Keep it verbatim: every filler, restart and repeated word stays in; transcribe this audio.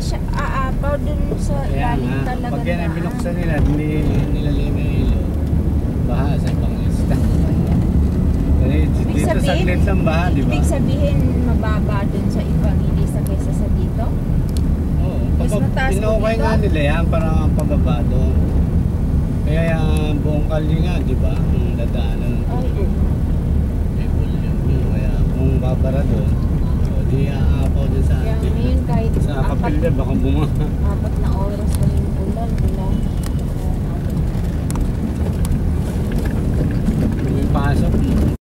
siya aapaw dun sa Kaya lalim nga, talaga pag yan ang na. binuksan nila, hindi nila limilo. Baha sa ibang lista. Eh, Ibig dito sabihin, saglit lang baha, di ba? ibig sabihin mababa dun sa ibang ilista kaysa sa dito? Oo, Mas mataas po pinukay dito? nga nila yan, parang ang pababa doon. Kaya yung buong kalye nga, di ba? Ang dadaanan ng Ay, tubig. May volume yun. Kaya kung babara doon, o di aapaw din sa kaya atin. ngayon kahit Sa apat, kapilya, baka bumaha. apat na oras lang yung ulan, wala. Yung pasok mo.